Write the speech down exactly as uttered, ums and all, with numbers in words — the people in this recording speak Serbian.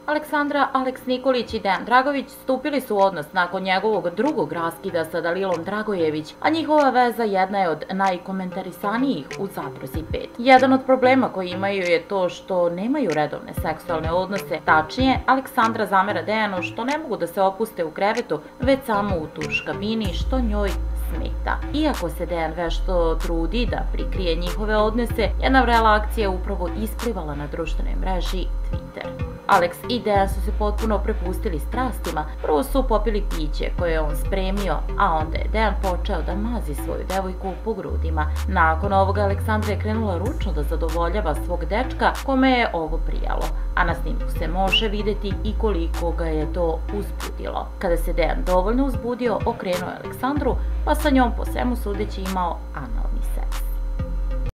Aleksandra Aleks Nikolić i Dejan Dragović stupili su u odnos nakon njegovog drugog raskida sa Dalilom Dragojević, a njihova veza jedna je od najkomentarisanijih u Zadruzi pet. Jedan od problema koji imaju je to što nemaju redovne seksualne odnose, tačnije, Aleksandra zamera Dejanu što ne mogu da se opuste u krevetu, već samo u tuš kabini, što njoj smeta. Iako se Dejan vešto trudi da prikrije njihove odnose, jedna vrela akcija je upravo isplivala na društvenoj mreži Twitter. Aleks i Dejan su se potpuno prepustili strastima, prvo su popili piće koje je on spremio, a onda je Dejan počeo da mazi svoju devojku po grudima. Nakon ovoga Aleksandra je krenula ručno da zadovoljava svog dečka kome je ovo prijalo, a na snimku se može videti i koliko ga je to uzbudilo. Kada se Dejan dovoljno uzbudio, okrenuo je Aleksandru, pa sa njom po svemu sudeći imao analni seks.